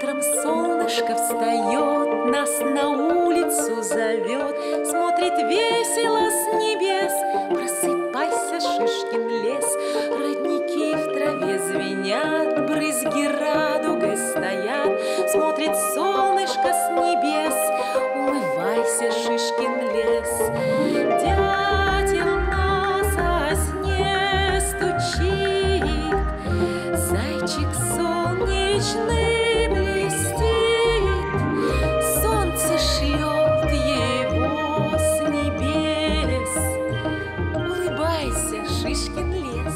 Утром солнышко встает, нас на улицу зовет, смотрит весело с небес. Просыпайся, Шишкин лес, родники в траве звенят, брызги радугой стоят, смотрит солнышко с небес. Умывайся, Шишкин лес. Дятел на сосне стучит, зайчик солнечный блестит, солнце шлет его с небес. Улыбайся, Шишкин лес.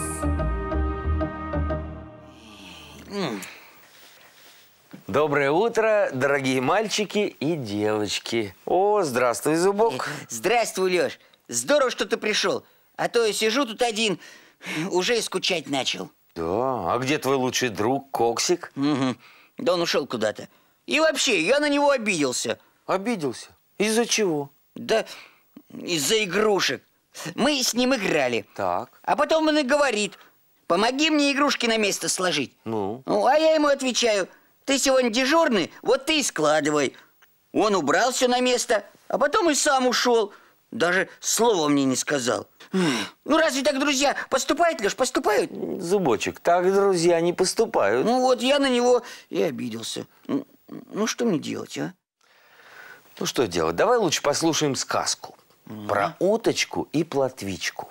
Доброе утро, дорогие мальчики и девочки. О, здравствуй, Зубок. Здравствуй, Лёш. Здорово, что ты пришел. А то я сижу тут один, уже и скучать начал. Да, а где твой лучший друг Коксик? Угу. Да он ушел куда-то. И вообще, я на него обиделся. Обиделся? Из-за чего? Да из-за игрушек. Мы с ним играли. Так. А потом он и говорит: помоги мне игрушки на место сложить. Ну? А я ему отвечаю: ты сегодня дежурный, вот ты и складывай. Он убрал все на место, а потом и сам ушел. Даже слова мне не сказал. Ну разве так друзья поступают, Леш, поступают? Зубочек, так друзья не поступают. Ну вот я на него и обиделся. Ну что мне делать, а? Ну что делать, давай лучше послушаем сказку про уточку и плотвичку.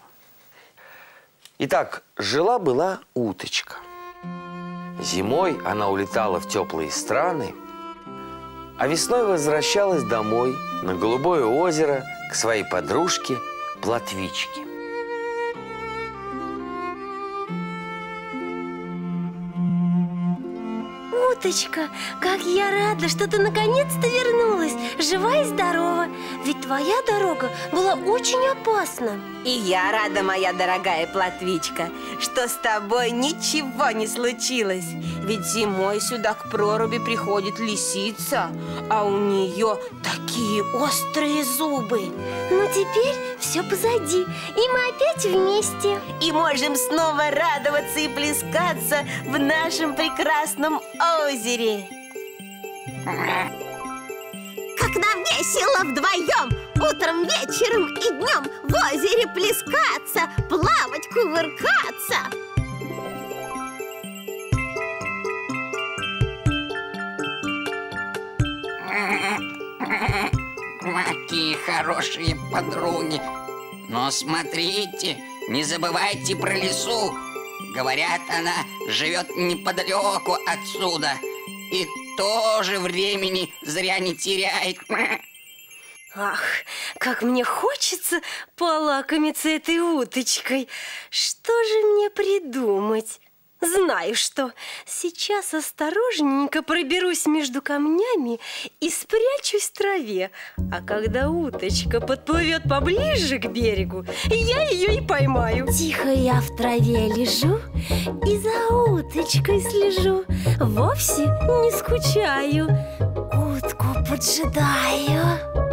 Итак, жила-была уточка. Зимой она улетала в теплые страны, а весной возвращалась домой на Голубое озеро к своей подружке Плотвичке. Уточка, как я рада, что ты наконец-то вернулась, жива и здорова. Ведь твоя дорога была очень опасна. И я рада, моя дорогая Плотвичка, что с тобой ничего не случилось. Ведь зимой сюда к проруби приходит лисица, а у нее такие острые зубы. Но теперь все позади, и мы опять вместе. И можем снова радоваться и плескаться в нашем прекрасном озере. Как нам весело вдвоем, утром, вечером и днем в озере плескаться, плавать, кувыркаться. Какие хорошие подруги. Но смотрите, не забывайте про лису. Говорят, она живет неподалеку отсюда и тоже времени зря не теряет. Ах, как мне хочется полакомиться этой уточкой. Что же мне придумать? Знаю, что сейчас осторожненько проберусь между камнями и спрячусь в траве. А когда уточка подплывет поближе к берегу, я ее и поймаю. Тихо я в траве лежу и за уточкой слежу. Вовсе не скучаю, утку поджидаю.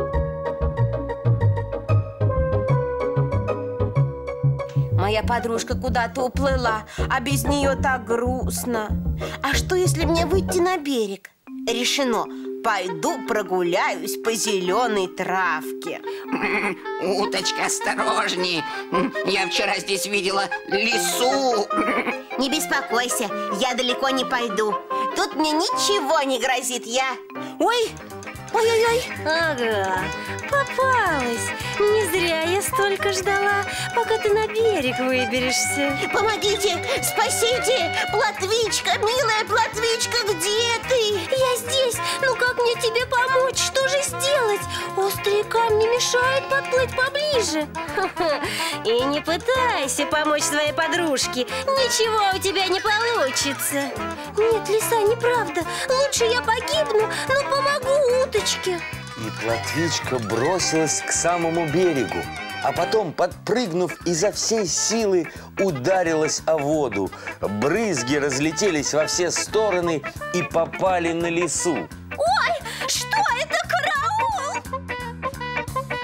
Моя подружка куда-то уплыла, а без нее так грустно. А что, если мне выйти на берег? Решено. Пойду прогуляюсь по зеленой травке. Уточка, осторожней. Я вчера здесь видела лису. Не беспокойся, я далеко не пойду. Тут мне ничего не грозит, я... Ой! Ой-ой-ой! Ага, попалась. Не зря я столько ждала, пока ты на берег выберешься. Помогите, спасите! Плотвичка, милая Плотвичка, где ты? Я здесь. Ну как мне тебе помочь? Что же сделать? Острые камни мешают подплыть поближе. И не пытайся помочь своей подружке. Ничего у тебя не получится. Нет, лиса, неправда. Лучше я погибну, но помогу уточке. И Плотвичка бросилась к самому берегу, а потом, подпрыгнув, изо всей силы ударилась о воду. Брызги разлетелись во все стороны и попали на лису. Ой, что это, караул?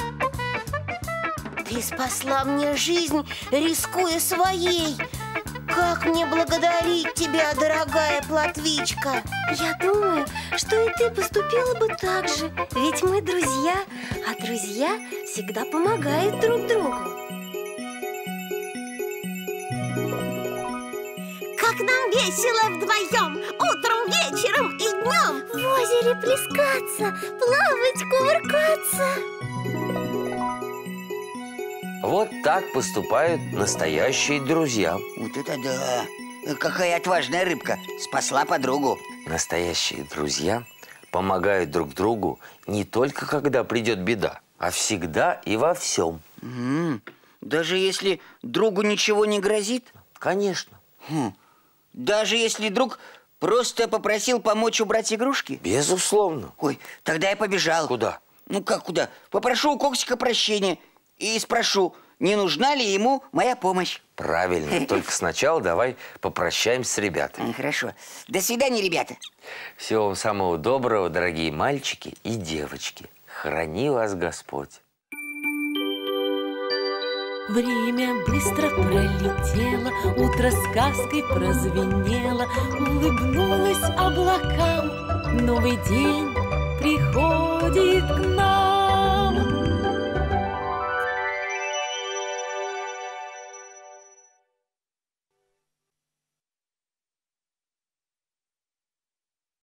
Ты спасла мне жизнь, рискуя своей. Как мне благодарить тебя, дорогая Плотвичка? Я думаю, что и ты поступила бы так же. Ведь мы друзья, а друзья всегда помогают друг другу. Как нам весело вдвоем, утром, вечером и днем. В озере плескаться, плавать, кувыркаться. Вот так поступают настоящие друзья. Вот это да! Какая отважная рыбка! Спасла подругу. Настоящие друзья помогают друг другу не только когда придет беда, а всегда и во всем. Даже если другу ничего не грозит? Конечно. Даже если друг просто попросил помочь убрать игрушки? Безусловно. Ой, тогда я побежал. Куда? Ну как куда? Попрошу у Коксика прощения и спрошу, не нужна ли ему моя помощь. Правильно. Только сначала давай попрощаемся с ребятами. Хорошо. До свидания, ребята. Всего вам самого доброго, дорогие мальчики и девочки. Храни вас Господь. Время быстро пролетело, утро сказкой прозвенело, улыбнулось облакам. Новый день приходит к нам.